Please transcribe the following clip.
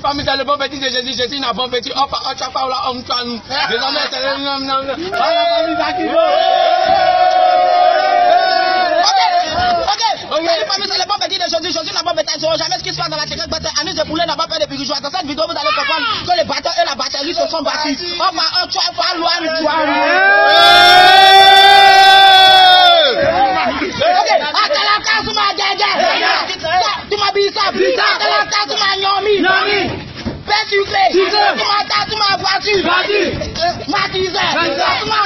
famille, c'est le bon petit de Jésus. Jésus n'a pas petit. Hop, désormais, c'est les familles, c'est le bon petit de Jésus. Jésus n'a pas petit. Jamais ce qui se passe dans la secrète bataille. Anis de poulet n'a pas peur de pirigeois. Dans cette vidéo, vous allez comprendre que les batteurs et la batterie se sont battus. Hop, tu m'as dit ça, tu m'as nyomi, perturbé, tu m'as battu, matisé, tu m'as